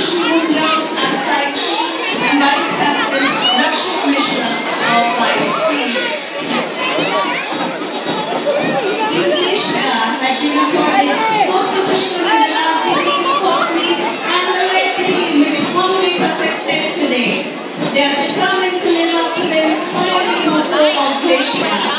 Station Woodrow as Flight C and Vice Captain Rakshit Mishra of Flight C. English had been awarded fourth position in the last decade sports meet and the red team is hungry for success today. They are determined to live up to the inspiring motto of Asia.